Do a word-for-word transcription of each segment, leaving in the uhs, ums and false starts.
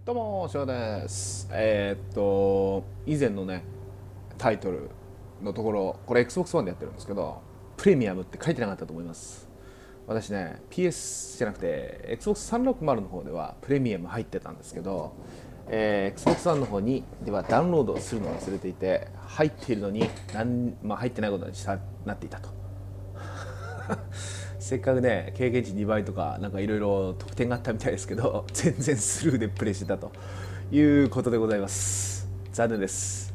どうも、翔です。えーっと、以前のね、タイトルのところ、これ エックスボックスワン でやってるんですけど、プレミアムって書いてなかったと思います。私ね、ピーエス じゃなくて、エックスボックスさんびゃくろくじゅう の方ではプレミアム入ってたんですけど、えー、エックスボックスワン の方にではダウンロードをするのを忘れていて、入っているのになん、まあ、入ってないことにしたなっていたと。せっかくね経験値にばいとかなんかいろいろ得点があったみたいですけど、全然スルーでプレイしてたということでございます。残念です。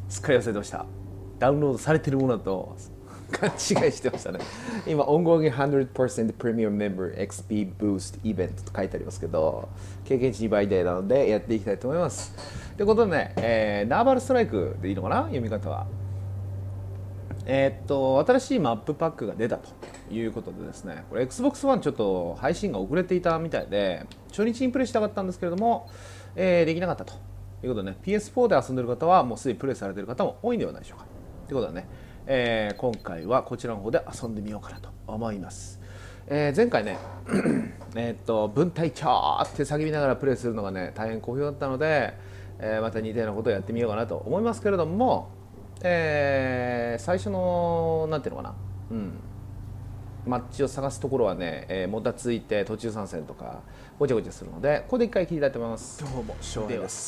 すっかり忘れてました。ダウンロードされてるものだと勘違いしてましたね。今 Ongoing ひゃくパーセント Premium Member エックスピー Boost Event と書いてありますけど、経験値にばいでなのでやっていきたいと思います。ということでね、えー、ナーバルストライクでいいのかな、読み方は。えー、っと新しいマップパックが出たということでですね、これ エックスボックスワン ちょっと配信が遅れていたみたいで、初日にプレイしたかったんですけれども、えー、できなかったということでね、ピーエスフォー で遊んでる方はもうすでにプレイされている方も多いんではないでしょうか。ということでね、えー、今回はこちらの方で遊んでみようかなと思います。えー、前回ねえっと分隊長って叫びながらプレイするのがね大変好評だったので、えー、また似たようなことをやってみようかなと思いますけれども、えー、最初のなんていうのかな、うん、マッチを探すところはね、えー、もたついて途中参戦とかごちゃごちゃするので、ここで一回聞きたいと思います。どうも翔平です。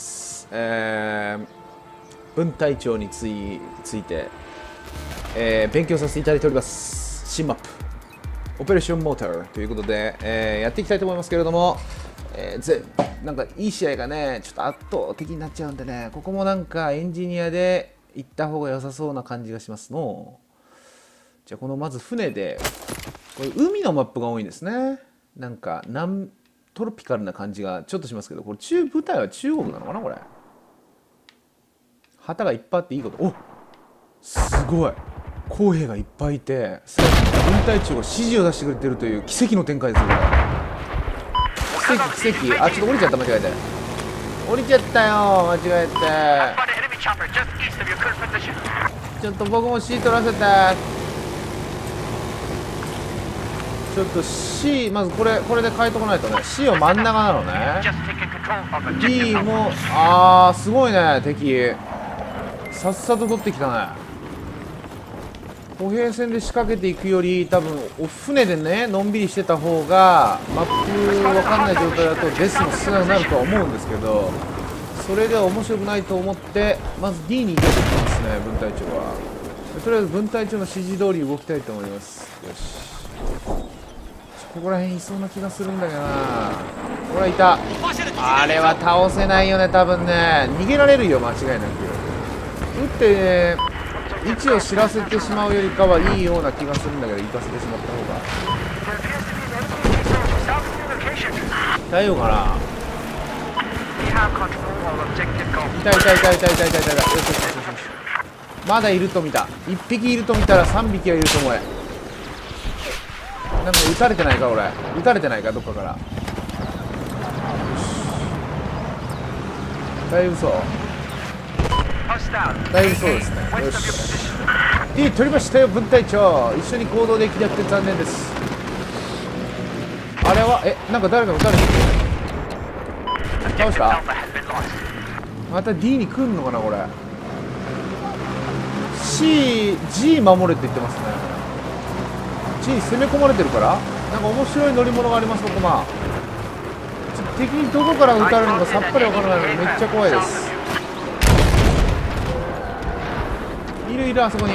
えー、分隊長についついて、えー、勉強させていただいております。新マップオペレーションモーターということで、えー、やっていきたいと思いますけれども、えー、ぜなんかいい試合がねちょっと圧倒的になっちゃうんでね、ここもなんかエンジニアで行った方が良さそうな感じがしますの。じゃあこのまず船で、これ海のマップが多いんですね。なんか南トロピカルな感じがちょっとしますけど、これ中舞台は中国なのかな。これ旗がいっぱいあっていいこと。お、すごい公兵がいっぱいいて、さらに軍隊長が指示を出してくれてるという奇跡の展開ですよこれ。奇跡奇跡。あ、ちょっと降りちゃった、間違えて降りちゃったよ間違えて。ちょっと僕も C 取らせて。ちょっと C まずこれこれで変えとかないとね。 C は真ん中なのね。 D もあーすごいね、敵さっさと取ってきたね。歩兵戦で仕掛けていくより多分お船でねのんびりしてた方がマップ分かんない状態だとデスも少なくなるとは思うんですけど、それでは面白くないと思ってまず D に入れてきますね、分隊長は。とりあえず分隊長の指示通り動きたいと思います。よし、ここら辺いそうな気がするんだけどな。ほらいた。あれは倒せないよね多分ね。逃げられるよ間違いなく。撃ってね位置を知らせてしまうよりかはいいような気がするんだけど、行かせてしまった方が大丈夫かな。いたいたいたいたいたいたいたいたいた。よしよしよしよし、まだいると見た。いっぴきいると見たらさんびきはいると思え。なんか撃たれてないか俺。撃たれてないかどっかから。よし、だいぶそうだいぶそうですね。よし D 取りましたよ分隊長。一緒に行動できなくて残念です。あれはえなんか誰か撃たれてる。倒した。また D に来んのかなこれ。 C、G 守れって言ってますね。 G に攻め込まれてるからなんか面白い乗り物があります。ここまあちょっと敵にどこから撃たれるのかさっぱりわからないのでめっちゃ怖いです。いるいるあそこに。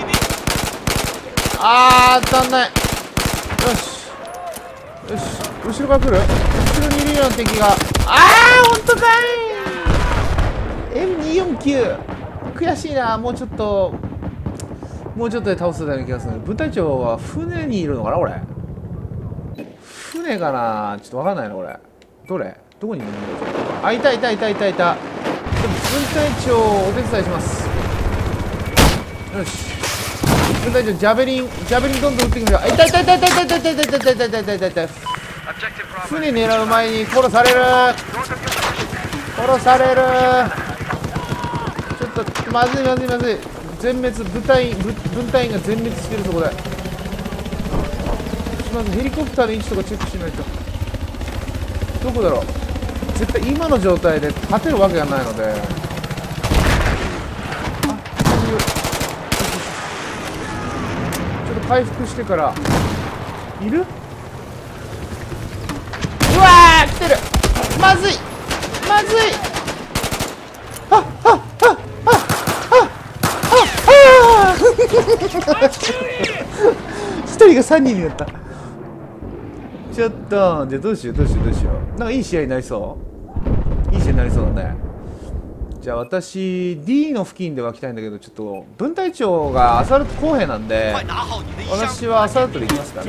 あー当たんない。よしよし、後ろから来る。後ろにいるような敵が。あーほんとかい エムにーよんきゅう 悔しいな。もうちょっともうちょっとで倒せたような気がする。分隊長は船にいるのかなこれ。船かなちょっと分かんないなこれ。どれどこにいるの。あ、いたいたいたいたいた。でも分隊長お手伝いします。よし、分隊長ジャベリンジャベリンどんどん撃ってくるよ。いたいたいたいたいたいたいたいたいたいたいたいたいたいた。船狙う前に殺される殺される。ちょっとまずいまずいまずい。全滅。部隊分隊員が全滅してる。そこでまずヘリコプターの位置とかチェックしないと。どこだろう。 絶対今の状態で勝てるわけがないので、あ、大丈夫。ちょっと回復してから。いる？うわー、来てる。まずいまずい。あっあっあっあっあっあっ一人がさんにんになった。ちょっとじゃあどうしようどうしようどうしよう。なんかいい試合になりそう。いい試合になりそうだね。じゃあ私 D の付近で湧きたいんだけど、ちょっと分隊長がアサルト公平なんで、私はアサルトで行きますかね。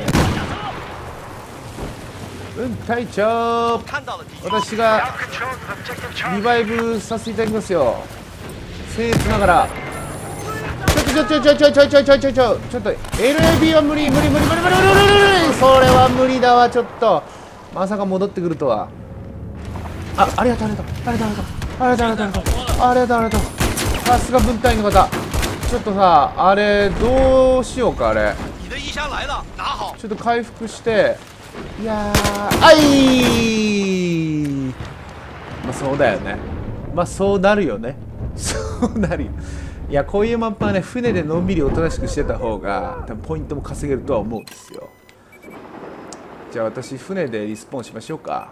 分隊長、私がリバイブさせていただきますよ。僭越ながら。ちょっとちょちょちょちょちょちょちょちょちょっと エルエービー は無理無理無理無理無理無理無理無理。それは無理だわ。ちょっとまさか戻ってくるとは。あ、ありがとうありがとうありがとうありがとうありがとうありがとうありがとうありがとうありがとう。さすが分隊員の方。ちょっとさ、あれどうしようか。あれちょっと回復して。いやー、あい、まあそうだよね。まあそうなるよね。そうなるよ。いや、こういうマップはね、船でのんびりおとなしくしてた方が多分ポイントも稼げるとは思うんですよ。じゃあ私船でリスポーンしましょうか。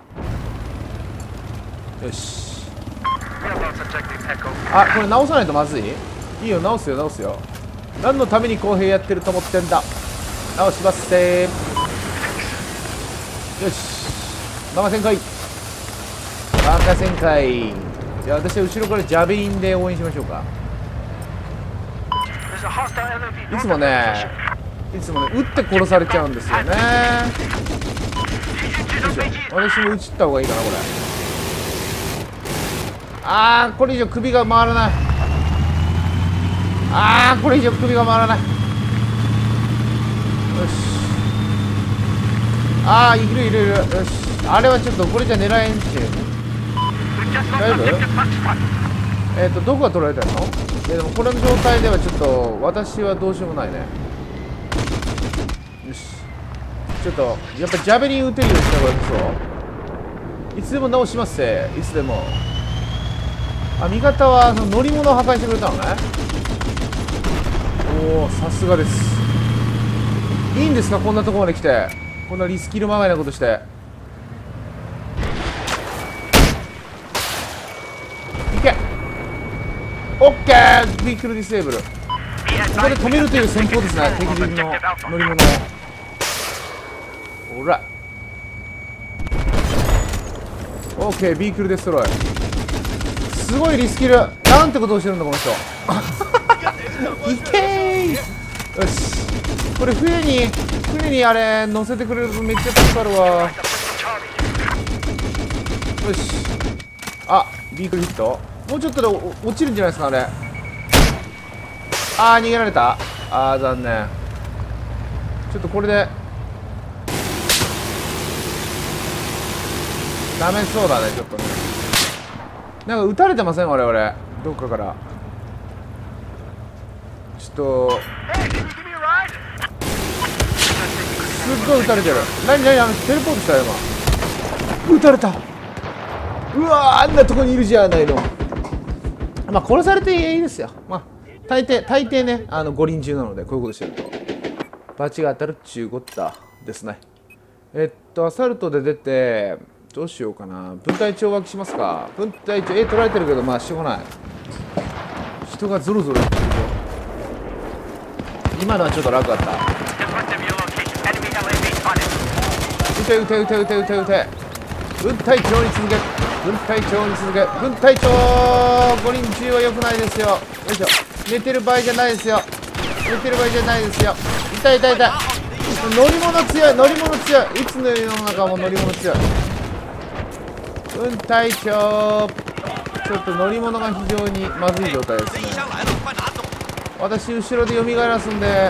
よし。あ、これ直さないとまずい。いいよ、直すよ直すよ。何のために公平やってると思ってんだ。直しますせー。よし、マガ旋回マガ旋回。じゃあ私は後ろからジャベリンで応援しましょうか。いつもねいつもね撃って殺されちゃうんですよね。よいしょ、私も撃ちった方がいいかなこれ。あー、これ以上首が回らない。あー、これ以上首が回らない。よし、ああ、いるいるいる。よし、あれはちょっとこれじゃ狙えんち。大丈夫？えっとどこが取られたの？いやでもこれの状態ではちょっと私はどうしようもないね。よし、ちょっとやっぱジャベリン打てるようにした方がいいそう。いつでも直しますせ。いつでも。あ、味方はその乗り物を破壊してくれたのね。おお、さすがです。いいんですか、こんなところまで来て。こんなリスキルまがいなことして。いけ、オッケー。ビークルディセーブル。ここで止めるという戦法ですね、敵陣の乗り物を。ほら、オッケー。ビークルデストロイ。すごいリスキル。なんてことをしてるんだこの人。いけー。よし、これ船に船にあれ乗せてくれるとめっちゃ助かるわ。よし、あ、ビークルヒット。もうちょっとで落ちるんじゃないですかあれ。あー、逃げられた。あー、残念。ちょっとこれでダメそうだね。ちょっとね、なんか撃たれてません我々どっかから。ちょっとすっごい撃たれてる。何何、あのテレポートしたよ今。撃たれた。うわー、あんなとこにいるじゃないの。まあ殺されていいですよ。まあ大抵大抵ね、あの五輪中なのでこういうことしてるとバチが当たるっちゅうこったですね。えっとアサルトで出てどうしようかな。分隊長脇しますか。分隊長 A 取られてるけどまあしょうがない。人がゾロゾロいってるよ。今のはちょっと楽だった。撃て撃て撃て撃て撃て撃て。分隊長に続け、分隊長に続け。分隊長五輪中は良くないですよ。よいしょ、寝てる場合じゃないですよ。寝てる場合じゃないですよ。痛い痛い痛い。乗り物強い乗り物強い。いつの世の中も乗り物強い。分隊長ちょっと乗り物が非常にまずい状態ですね。私後ろで蘇らすんで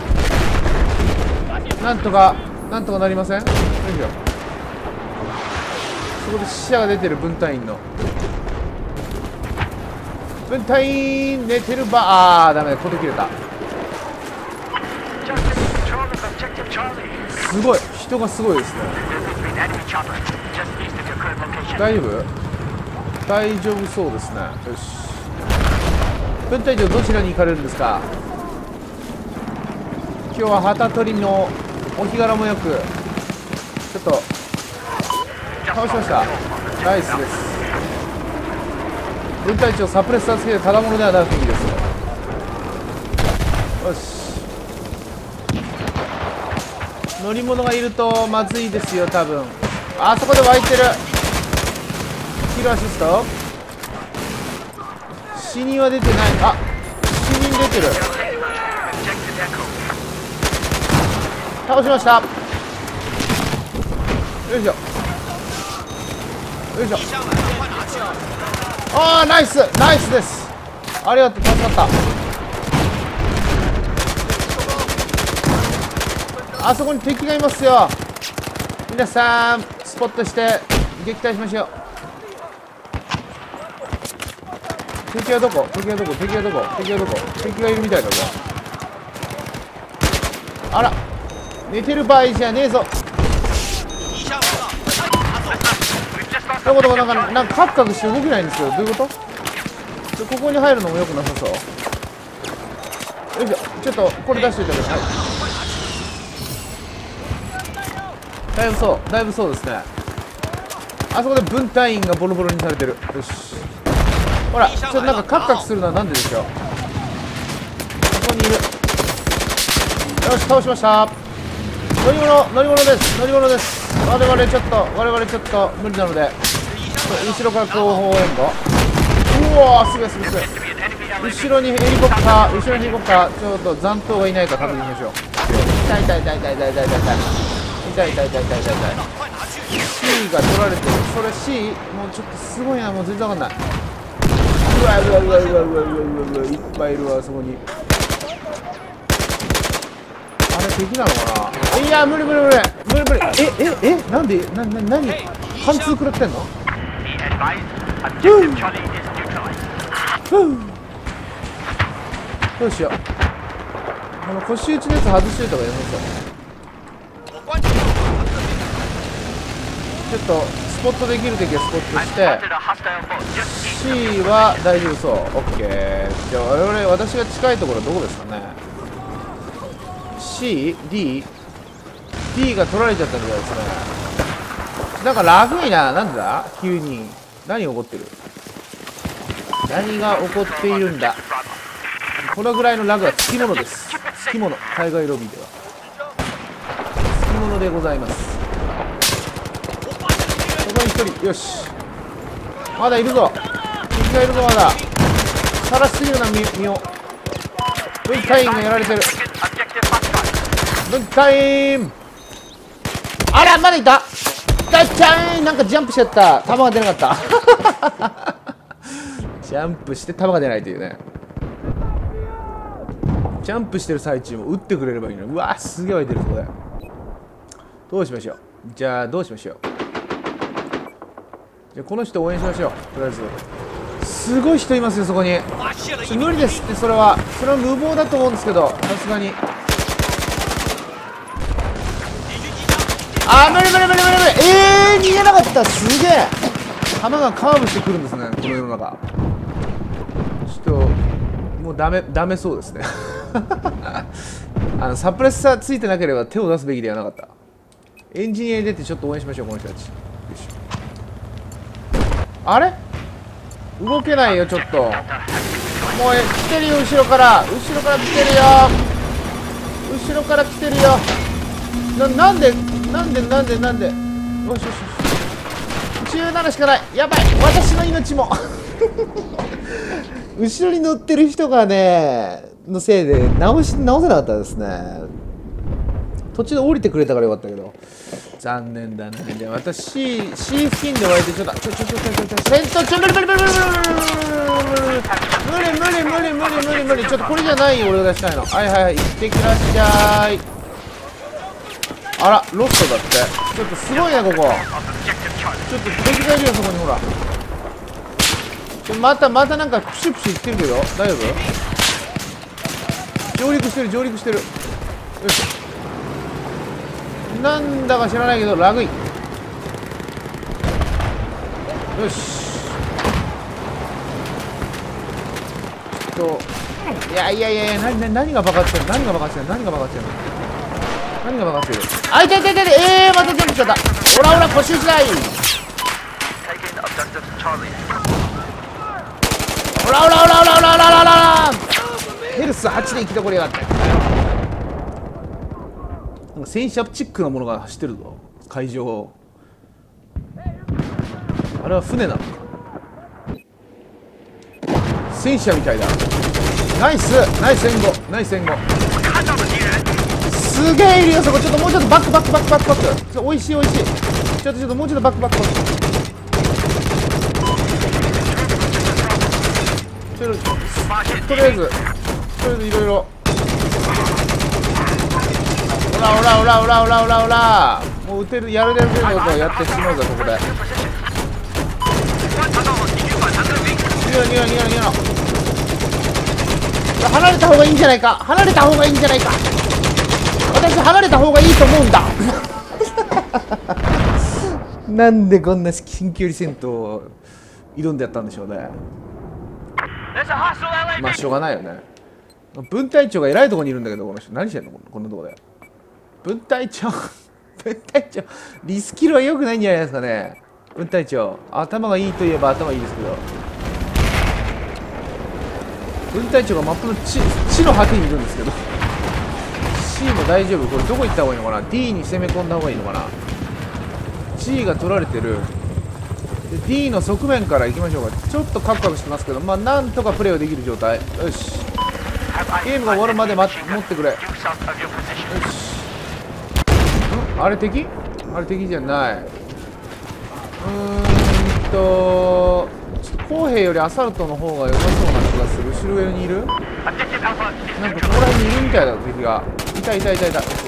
なんとかなんとかなりません？よいしょ。そこで死者が出てる分隊員の分隊員寝てる場。あーダメだ、こと切れた。すごい人がすごいですね。 大丈夫大丈夫そうですね。よし、分隊長どちらに行かれるんですか？今日は旗取りのお日柄もよくちょっと倒しました。ナイスです。分隊長サプレッサーつけてただものではなくていいです。よし、乗り物がいるとまずいですよ多分。あそこで湧いてる。キルアシスト。死人は出てない。あ、死人出てる。倒しました。よいしょよいしょ。ああ、ナイスナイスです。ありがとう、助かった。あそこに敵がいますよ。皆さんスポットして撃退しましょう。敵はどこ敵はどこ敵はどこ敵はどこ敵がいるみたいだぞ。あら、寝てる場合じゃねえぞ。どこどこ、なんかなんかカクカクして動けないんですよ。どういうこと？ちょここに入るのもよくなさそう。よいしょ、ちょっとこれ出しておいてください。だいぶそうだいぶそうですね。あそこで分隊員がボロボロにされてる。よし、ほら、ちょっとなんかカクカクするのはなんででしょう。ここにいる。よし、倒しました。乗り物乗り物です乗り物です。我々ちょっと我々ちょっと無理なので後ろから後方援護。うわー、すげえすげえすげえ。後ろにヘリコプター後ろにヘリコプター、ちょっと残党がいないか確認しましょう。痛い痛い痛い痛い痛い痛い痛い痛い痛い痛い痛い痛い痛い痛い痛い。 C が取られてる。それ C もうちょっとすごいな。もう全然わかんない。うわうわうわうわうわうわうわうわ、いっぱいいるわ。そこにあれ敵なのかな。いや無理無理無理無理無理。えええなんでなな何貫通食らってんの。ふうふう、どうしよう。この腰打ちのやつ外しといた方がよさそう。ちょっとスポットできるときはスポットして C は大丈夫そう。 OK。 じゃあ我々私が近いところどこですかね。 C、D、D が取られちゃったみたいですね。なんかラグいな。なんだ急に何起こってる。何が起こっているんだ。このぐらいのラグはつきものです。つきもの。海外ロビーではつきものでございます。ここにひとり。よし、まだいるぞ。敵がいるぞ。まださらしすぎるな身を。分隊員がやられてる。分隊員、あらまだいた。だっちゃーん、なんかジャンプしちゃった。弾が出なかったジャンプして弾が出ないというね。ジャンプしてる最中も撃ってくれればいいのに。うわー、すげえ湧いてる。そこでどうしましょう。じゃあどうしましょう。じゃあこの人応援しましょう。とりあえずすごい人いますよそこに。ちょ無理ですって。それはそれは無謀だと思うんですけど、さすがに。あー無理無理無理無理無理。えー、逃げなかった。すげえ。弾がカーブしてくるんですね、この世の中。ちょっともうダメダメそうですねあのサプレッサーついてなければ手を出すべきではなかった。エンジニアに出てちょっと応援しましょう、この人たち。よし、あれ動けないよちょっと。もう来てるよ、後ろから後ろから来てるよ。後ろから来てるよ。ななんでなんでなんでなんで。よしよしよし、じゅうななしかない。やばい、私の命も後ろに乗ってる人がねのせいで直し直せなかったですね。途中で降りてくれたからよかったけど残念だね。じゃあ私 C, C 付近で湧いてちょっとちょちょちょちょちょ戦闘ちょ無理無理無理無理無理無理無理無理無理無理無理無理。ちょっとこれじゃないよ俺がしたいの。はいはいはい、行ってきらっしゃい。あらロストだって。ちょっとすごいねここ。ちょっと敵がいるよそこに。ほらまたまたなんかプシュプシュいってるけど大丈夫。上陸してる上陸してる。よし、なんだか知らないけどラグい。 よし。ちょっといやいやいやいや、何何が爆発してる何が爆発してる何が爆発してる何が爆発してる。あ、いたいたいたいた。えー、またジャンプしちゃった。オラオラ腰打ちだい。オラオラオラオラオラオラオラオラ。ヘルスはちで生き残りやがって。なんか戦車チックなものが走ってるぞ海上を。あれは船なのか。戦車みたいだ。ナイスナイス援護ナイス援護。すげえいるよそこ。ちょっともうちょっとバックバックバックバックバック。ちょおいしいおいしい。ちょっとちょっともうちょっとバックバックバック。ちょっととりあえずとりあえずいろいろ。オラオラオラオラオラオラオラ。もう撃てるやるやることをやってしまうぞここで。逃げろ逃げろ逃げろ逃げろ。離れた方がいいんじゃないか離れた方がいいんじゃないか。私離れた方がいいと思うんだなんでこんな近距離戦闘を挑んでやったんでしょうね。まあしょうがないよね。分隊長が偉いところにいるんだけど、この人何してんのこんなとこで。分隊長分隊長リスキルは良くないんじゃないですかね。分隊長頭がいいといえば頭いいですけど、分隊長がマップの地地の果てにいるんですけどC も大丈夫。これどこ行った方がいいのかな。 D に攻め込んだ方がいいのかな。 C が取られてる。で D の側面から行きましょうか。ちょっとカクカクしてますけど、まあなんとかプレーはできる状態。よしゲームが終わるまで待持ってくれ。よしんあれ敵あれ敵じゃない。うーんとちょっと公平よりアサルトの方が良さそうな気がする。後ろ上にいる。なんかここら辺にいるみたいだ敵が。いたいたいたいた。よしよし。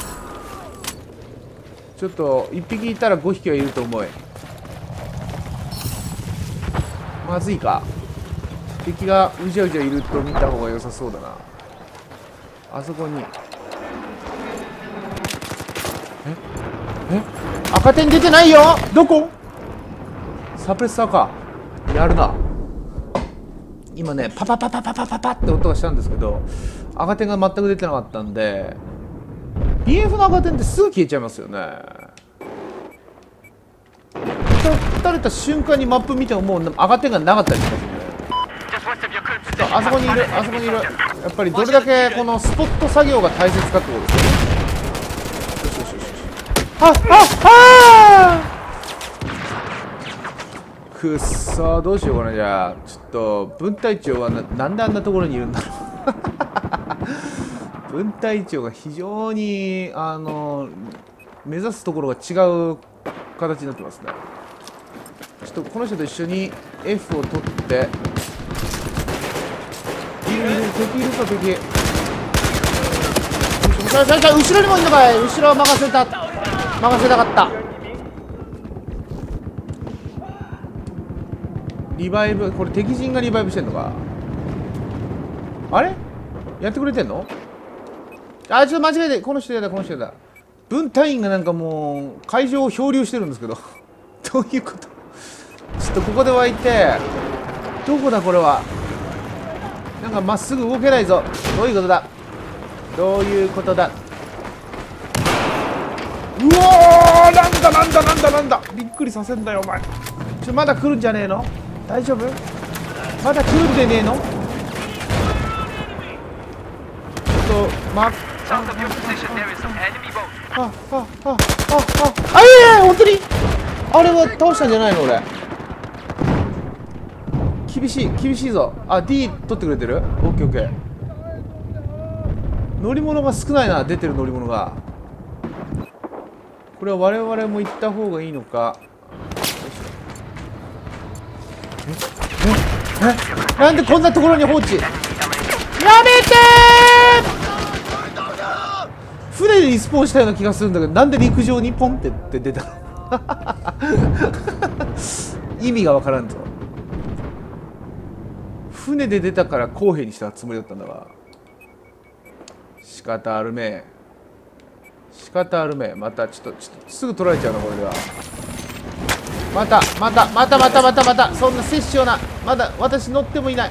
ちょっといっぴきいたらごひきはいると思い。まずいか。敵がうじゃうじゃいると見た方が良さそうだな。あそこにええ赤点出てないよ。どこサプレッサーか。やるな。今ねパパパパパパパパって音がしたんですけど、赤点が全く出てなかったんで、 ビーエフ の赤点ってすぐ消えちゃいますよね。撃たれた瞬間にマップ見てももう赤点がなかったりしますよね。ちょっとあそこにいるあそこにいる。やっぱりどれだけこのスポット作業が大切かってことですよね。よしよしよし。あっあっあーくっそー、どうしようかな。じゃあちょっと分隊長は な, なんであんなところにいるんだろう分隊長が非常にあの目指すところが違う形になってますね。ちょっとこの人と一緒に F を取って、いるいる敵いるか敵。さあさあさあ後ろにもいるのかい。後ろは任せた任せたかった。リバイブ、これ敵陣がリバイブしてんのか。あれやってくれてんの。あ、ちょっと間違えて、この人やだこの人やだ。分隊員がなんかもう会場を漂流してるんですけどどういうこと。ちょっとここで湧いて、どこだこれは。なんかまっすぐ動けないぞ。どういうことだどういうことだ。うおー、なんだなんだなんだなんだ。びっくりさせんだよお前。ちょまだ来るんじゃねえの。大丈夫まだ来るんでねえの。ちょっとまあああああああいやいや本当にあれは倒したんじゃないの俺。厳しい厳しいぞ。あ D 取ってくれてる。オッケーオッケー。乗り物が少ないな。出てる乗り物が。これは我々も行った方がいいのか。えええなんでこんなところに放置。やめてー。船でリスポーンしたような気がするんだけど、なんで陸上にポンってって出たの意味がわからんぞ。船で出たから公平にしたつもりだったんだが、仕方あるめ仕方あるめ。またちょっとちょっとすぐ取られちゃうなこれでは。 またまたまたまたまたまたそんな殺生な。まだ私乗ってもいない。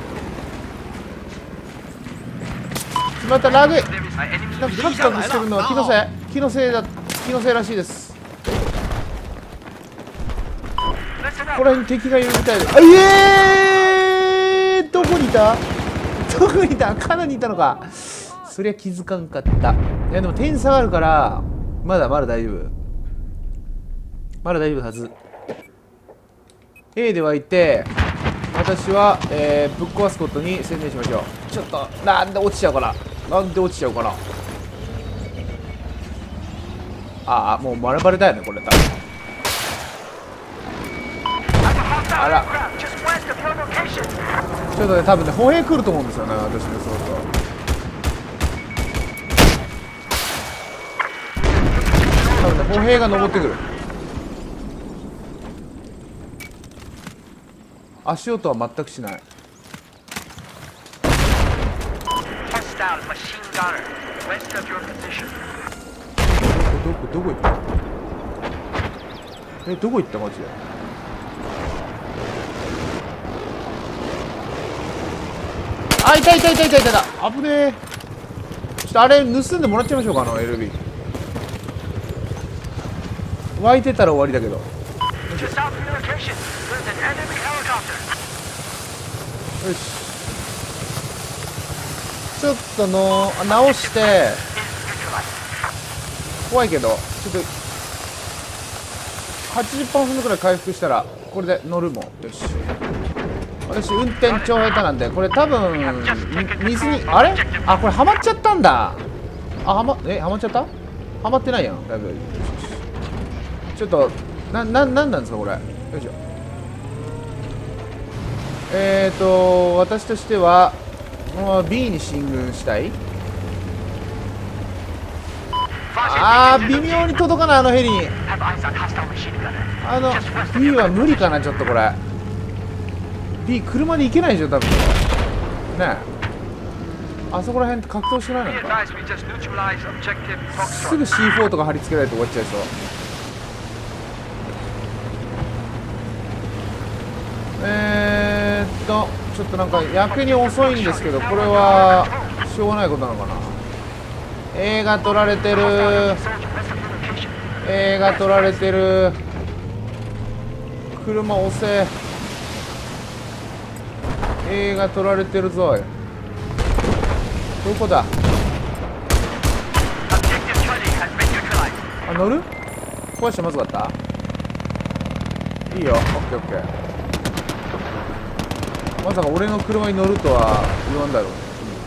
またラグい。なんかカクカクしてるのは気のせい気のせいだ気のせいらしいです。ここら辺に敵がいるみたいで。あ、いえー、どこにいたどこにいたかなりいたのか。そりゃ気づかんかった。いやでも点差があるからまだまだ大丈夫。まだ大丈夫はず。 A ではいて私は、えー、ぶっ壊すことに専念しましょう。ちょっとなんで落ちちゃうかな。なんで落ちちゃうかな。ああもうバレバレだよねこれ多分。あらちょっとね多分ね歩兵来ると思うんですよね私のそうと。多分ね歩兵が登ってくる。足音は全くしない。どこどこ行ったえどこ行ったマジで。あいたいたいたいたいたいた。危ねえ。ちょっとあれ盗んでもらっちゃいましょうか。あの エルビー 湧いてたら終わりだけど。よしちょっとの直して怖いけどちょっと はちじゅっパーセント くらい回復したらこれで乗るもん。よし私運転超下手なんでこれ多分水にあれあこれはまっちゃったんだ。あはまえはまっちゃったはまってないやんだいぶ。ちょっとなななんなんですかこれ。よいしょ。えーと私としてはもう B に進軍したい。あー微妙に届かないあのヘリに。あの B は無理かなちょっとこれ。B 車で行けないでしょ多分ねえ。あそこら辺格闘してないのか。すぐ シーフォー とか貼り付けられて終わっちゃいそう。えーっとちょっとなんかやけに遅いんですけどこれはしょうがないことなのかな。映画撮られてる映画撮られてる。車押せ。映画撮られてるぞい。どこだ。あ乗る壊してまずかった。いいよオッケーオッケー。まさか俺の車に乗るとは言わんだろう。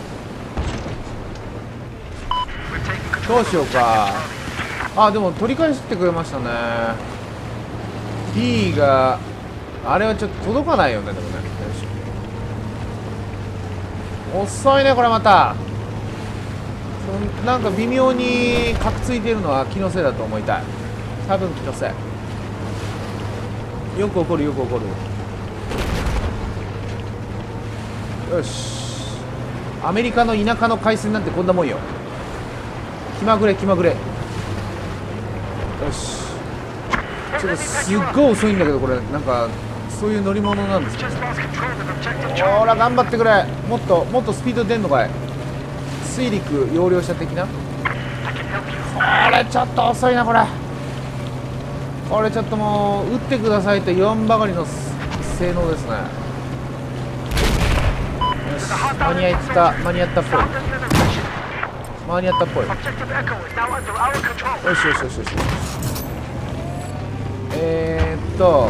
どうしようか。あでも取り返してくれましたね。 B があれはちょっと届かないよねでもね。よし遅いねこれまた。そなんか微妙にかくついてるのは気のせいだと思いたい。多分気のせい。よく起こるよく起こる。よしアメリカの田舎の海鮮なんてこんなもんよ。気まぐれ気まぐれ。よしちょっとすっごい遅いんだけどこれなんかそういう乗り物なんですよね。ほら頑張ってくれ。もっともっとスピード出んのかい。水陸容量車的な。これちょっと遅いなこれ。これちょっともう撃ってくださいと言わんばかりの性能ですね。よし間に合った間に合ったっぽい間に合ったっぽい。よしよしよしよし。えー、っと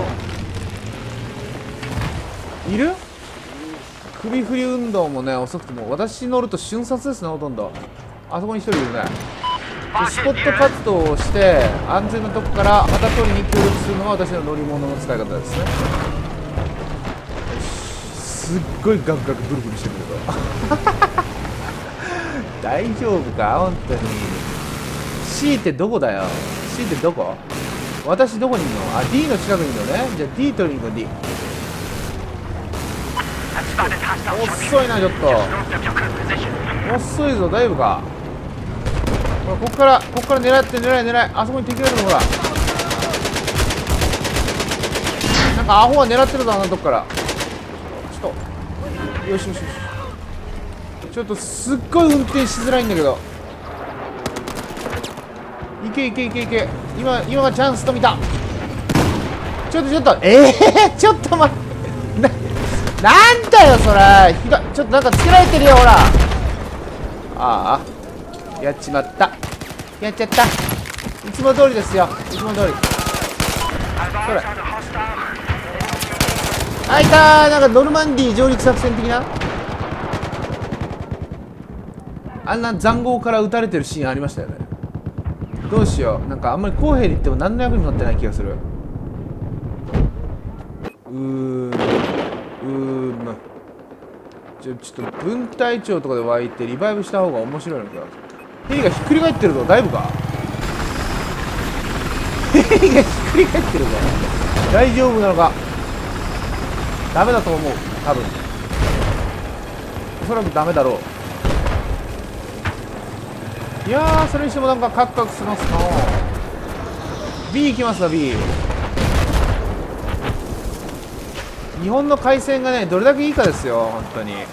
いる首振り運動もね遅くても私乗ると瞬殺ですねほとんど。あそこに一人いるね。スポット活動をして安全なとこからまた取りに協力するのが私の乗り物の使い方ですね。よしすっごいガクガクブルブルしてるけど大丈夫か本当に。 C ってどこだよ。 C ってどこ。私どこにいるの。あ D の近くにいるのね。じゃあ D 取りに行こう。 D 遅いなちょっと遅いぞ。大丈夫か。ほらここからここから狙って狙い狙い。あそこに敵がいるのほら。 なんかアホは狙ってるぞ、あのとこから。ちょっとよしよしよし、ちょっとすっごい運転しづらいんだけど。いけいけいけいけ、今今がチャンスと見た。ちょっとちょっとええー、ちょっと待ってな、なんだよそれ。ひどい、ちょっとなんかつけられてるよ、ほら。ああ、やっちまった、やっちゃった。いつも通りですよ、いつも通り。それあ、いたー。なんかノルマンディー上陸作戦的な、あんな塹壕から撃たれてるシーンありましたよね。どうしよう、なんかあんまり公平に言っても何の役にもなってない気がする。うーんうーんちょちょっと分隊長とかで湧いてリバイブした方が面白いのか。ヘリがひっくり返ってるぞ、だいぶか。ヘリがひっくり返ってるぞ、大丈夫なのか。ダメだと思う、多分。おそらくダメだろう。いやー、それにしてもなんかカクカクしますな。 B 行きますわ。 B、 日本の海鮮がねどれだけいいかですよ、本当に。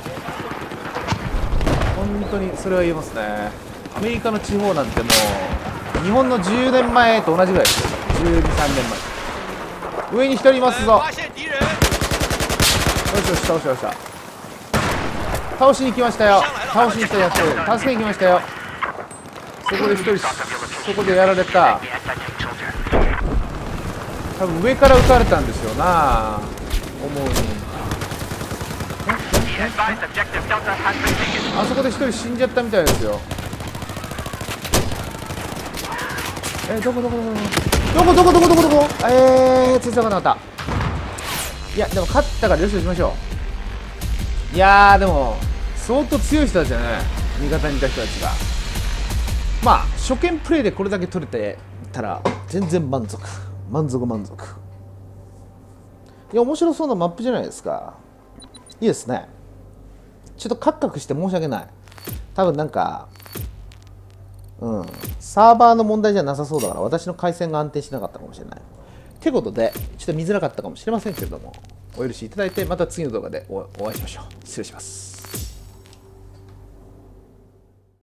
本当にそれは言えますね。アメリカの地方なんてもう日本のじゅうねんまえと同じぐらいですよ。じゅうに、さんねんまえ。上にひとりいますぞ。よしよし、倒しました。倒しに来ましたよ。倒しに来たやつ助けに来ましたよ。そこでひとり、そこでやられた。多分上から撃たれたんですよな、思うに。あそこでひとり死んじゃったみたいですよ。え、どこどこどこどこどこどこどこどこ、えー、全然分かんなかった。いやでも勝ったからよしとしましょう。いやーでも相当強い人たちだね、味方にいた人たちが。まあ初見プレイでこれだけ取れてたら全然満足満足満足。いや面白そうなマップじゃないですか。いいですね。ちょっとカクカクして申し訳ない。多分なんかうんサーバーの問題じゃなさそうだから私の回線が安定しなかったかもしれない。ってことでちょっと見づらかったかもしれませんけれども、お許しいただいてまた次の動画でお会いしましょう。失礼します。